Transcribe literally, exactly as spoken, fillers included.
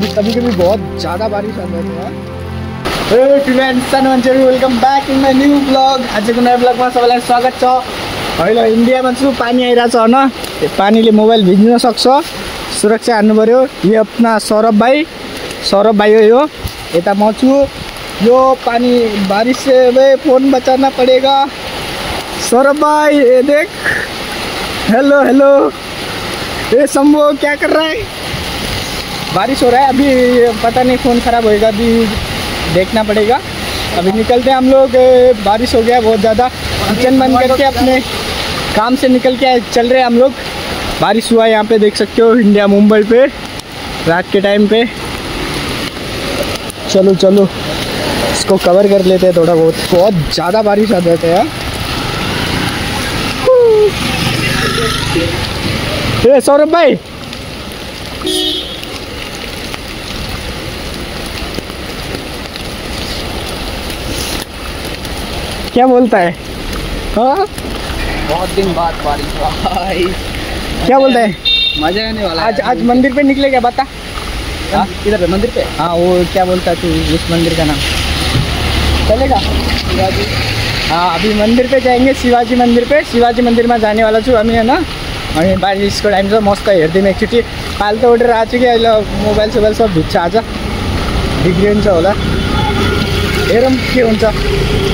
कभी कभी कभी बहुत ज़्यादा बारिश आ जाती है। हे फ्रेन्ड्स सानोमान्छेहरु welcome back in my new blog. आजको नयाँ ब्लगमा सबैलाई स्वागत छ। अहिले इन्डियामा छु, पानी आइरहेछ हैन, पानीले मोबाइल भिज्न सक्छ, सुरक्षा हान्नु पर्यो। यो अपना सौरभ भाइ सौरभ भाइ हो यो, यता म छु। यो पानी बारिश से वे फोन बचाना पड़ेगा। सौरभ भाई ये देख, हेलो हेलो। ये शंभू क्या कर रहा है? बारिश हो रहा है, अभी पता नहीं फ़ोन ख़राब होएगा, अभी देखना पड़ेगा। अभी निकलते हैं हम लोग, बारिश हो गया बहुत ज़्यादा। किचन बंद करके अपने काम से निकल के चल रहे हैं हम लोग। बारिश हुआ है यहाँ पे, देख सकते हो, इंडिया मुंबई पे रात के टाइम पे। चलो चलो इसको कवर कर लेते हैं थोड़ा बहुत। बहुत ज़्यादा बारिश आ जाता है यार। ये सौरभ भाई, क्या बोलता है? हाँ, बहुत दिन बाद बारिश भाई। क्या बोलता है? मजा आने वाला। आज आज मंदिर पे निकले क्या, बता। किधर पे? मंदिर पे? हाँ, वो क्या बोलता है तू, उस मंदिर का नाम चलेगा? शिवाजी। हाँ, अभी मंदिर पे जाएंगे, शिवाजी मंदिर पे। शिवाजी मंदिर में जाने वाला छु हामी हैन। अनि बारिशको टाइम छ, मस्त हेर्दिउँ एकचोटि। पाल त उठेर आएको छु कि अहिले मोबाइल सोबाइल सब भिज्छ, आज बिग्रिन्छ होला, हेरौँ के हुन्छ।